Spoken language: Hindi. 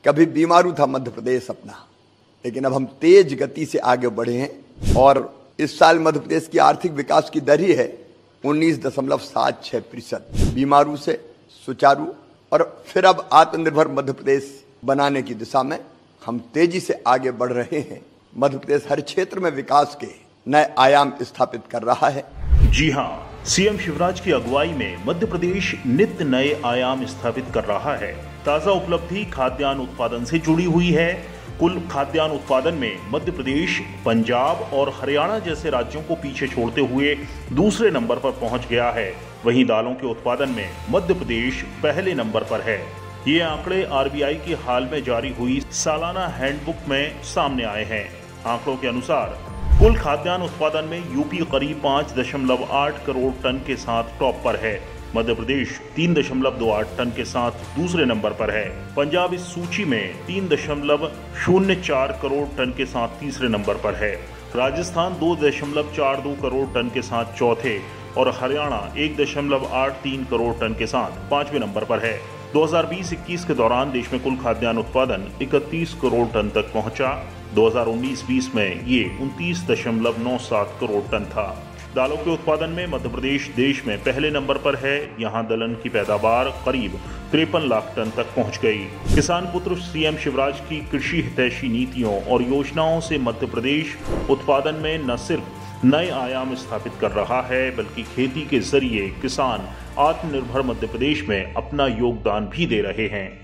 कभी बीमारू था मध्य प्रदेश अपना, लेकिन अब हम तेज गति से आगे बढ़े हैं और इस साल मध्य प्रदेश की आर्थिक विकास की दर ही है 19.76%। बीमारू से सुचारू और फिर अब आत्मनिर्भर मध्य प्रदेश बनाने की दिशा में हम तेजी से आगे बढ़ रहे हैं। मध्य प्रदेश हर क्षेत्र में विकास के नए आयाम स्थापित कर रहा है। जी हाँ, सीएम शिवराज की अगुवाई में मध्य प्रदेश नित्य नए आयाम स्थापित कर रहा है। ताजा उपलब्धि खाद्यान्न उत्पादन से जुड़ी हुई है। कुल खाद्यान्न उत्पादन में मध्य प्रदेश पंजाब और हरियाणा जैसे राज्यों को पीछे छोड़ते हुए दूसरे नंबर पर पहुंच गया है। वहीं दालों के उत्पादन में मध्य प्रदेश पहले नंबर पर है। ये आंकड़े आरबीआई की हाल में जारी हुई सालाना हैंडबुक में सामने आए हैं। आंकड़ों के अनुसार कुल खाद्यान्न उत्पादन में यूपी करीब 5.8 करोड़ टन के साथ टॉप पर है। मध्य प्रदेश 3.28 टन के साथ दूसरे नंबर पर है। पंजाब इस सूची में 3.04 करोड़ टन के साथ तीसरे नंबर पर है। राजस्थान 2.42 करोड़ टन के साथ चौथे और हरियाणा 1.83 करोड़ टन के साथ पांचवें नंबर पर है। 2020-21 के दौरान देश में कुल खाद्यान्न उत्पादन 31 करोड़ टन तक पहुंचा। 2019-20 में ये 29.97 करोड़ टन था। दालों के उत्पादन में मध्य प्रदेश देश में पहले नंबर पर है। यहाँ दलहन की पैदावार करीब 53 लाख टन तक पहुंच गई। किसान पुत्र सीएम शिवराज की कृषि हितैषी नीतियों और योजनाओं से मध्य प्रदेश उत्पादन में न सिर्फ नए आयाम स्थापित कर रहा है, बल्कि खेती के जरिए किसान आत्मनिर्भर मध्य प्रदेश में अपना योगदान भी दे रहे हैं।